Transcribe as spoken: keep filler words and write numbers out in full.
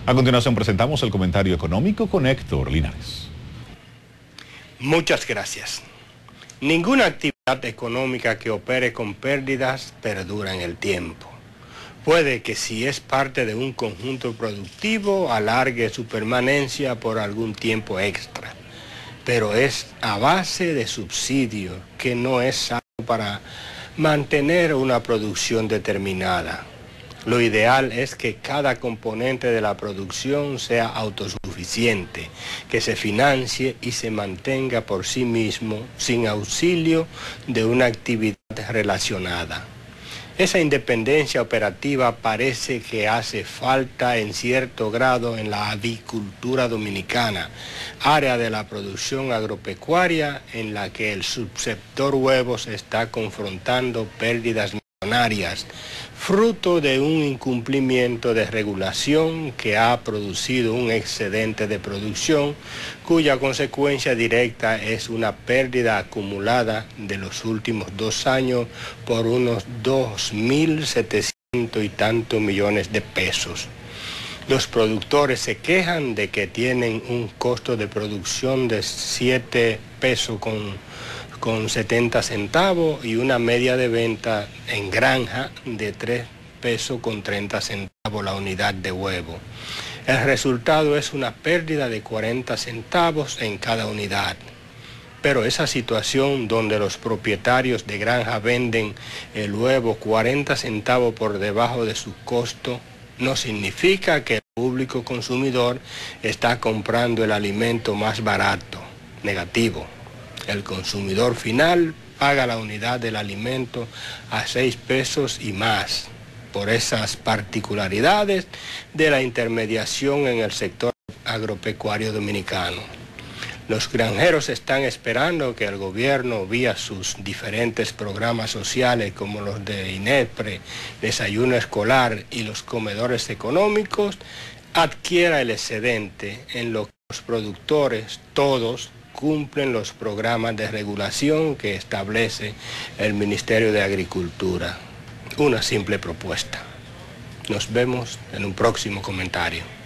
A continuación presentamos el comentario económico con Héctor Linares. Muchas gracias. Ninguna actividad económica que opere con pérdidas perdura en el tiempo. Puede que si es parte de un conjunto productivo alargue su permanencia por algún tiempo extra, pero es a base de subsidios que no es sano para mantener una producción determinada. Lo ideal es que cada componente de la producción sea autosuficiente, que se financie y se mantenga por sí mismo sin auxilio de una actividad relacionada. Esa independencia operativa parece que hace falta en cierto grado en la avicultura dominicana, área de la producción agropecuaria en la que el subsector huevos está confrontando pérdidas millonarias, fruto de un incumplimiento de regulación que ha producido un excedente de producción cuya consecuencia directa es una pérdida acumulada de los últimos dos años por unos dos mil setecientos y tantos millones de pesos. Los productores se quejan de que tienen un costo de producción de siete pesos con con setenta centavos y una media de venta en granja de tres pesos con treinta centavos la unidad de huevo. El resultado es una pérdida de cuarenta centavos en cada unidad. Pero esa situación donde los propietarios de granja venden el huevo cuarenta centavos por debajo de su costo no significa que el público consumidor está comprando el alimento más barato. Negativo. El consumidor final paga la unidad del alimento a seis pesos y más por esas particularidades de la intermediación en el sector agropecuario dominicano. Los granjeros están esperando que el gobierno, vía sus diferentes programas sociales como los de INEPRE, desayuno escolar y los comedores económicos, adquiera el excedente en lo que los productores, todos, cumplen los programas de regulación que establece el Ministerio de Agricultura. Una simple propuesta. Nos vemos en un próximo comentario.